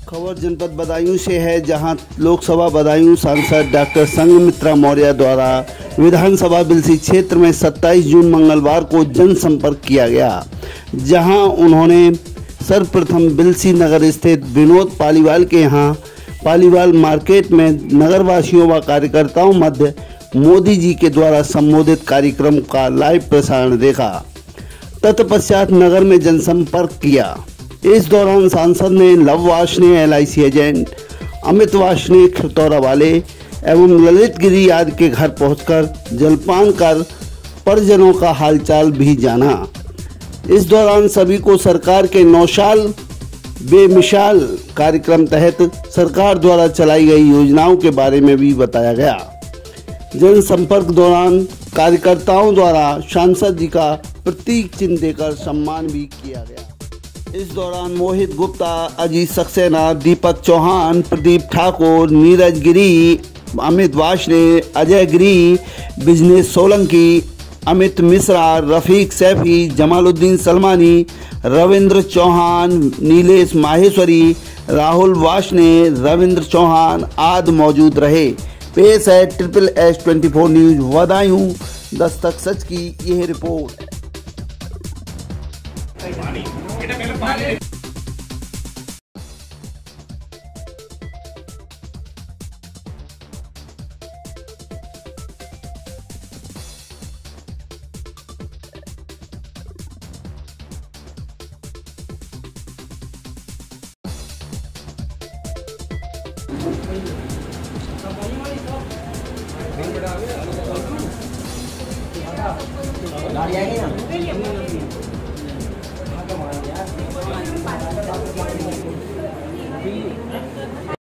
खबर जनपद बदायूं से है, जहां लोकसभा बदायूं सांसद डॉक्टर संघमित्रा मौर्य द्वारा विधानसभा बिलसी क्षेत्र में 27 जून मंगलवार को जनसंपर्क किया गया, जहां उन्होंने सर्वप्रथम बिलसी नगर स्थित विनोद पालीवाल के यहां पालीवाल मार्केट में नगरवासियों व कार्यकर्ताओं मध्य मोदी जी के द्वारा संबोधित कार्यक्रम का लाइव प्रसारण देखा। तत्पश्चात नगर में जनसंपर्क किया। इस दौरान सांसद ने लव वार्ष्णेय LIC एजेंट, अमित वार्ष्णेय खरतौरा वाले एवं ललित गिरी आदि के घर पहुंचकर जलपान कर परिजनों का हालचाल भी जाना। इस दौरान सभी को सरकार के 9 साल बेमिसाल कार्यक्रम तहत सरकार द्वारा चलाई गई योजनाओं के बारे में भी बताया गया। जनसंपर्क दौरान कार्यकर्ताओं द्वारा सांसद जी का प्रतीक चिन्ह देकर सम्मान भी किया गया। इस दौरान मोहित गुप्ता, अजीत सक्सेना, दीपक चौहान, प्रदीप ठाकुर, नीरज गिरी, अमित वार्ष्णेय, अजय गिरी, बिजनेस सोलंकी, अमित मिश्रा, रफीक सैफी, जमालुद्दीन सलमानी, रविंद्र चौहान, नीलेश माहेश्वरी, राहुल वार्ष्णेय, रविंद्र चौहान आदि मौजूद रहे। पेश है SSS 24 न्यूज बदायूं दस्तक सच की यह रिपोर्ट। गाड़ी आएगी ना।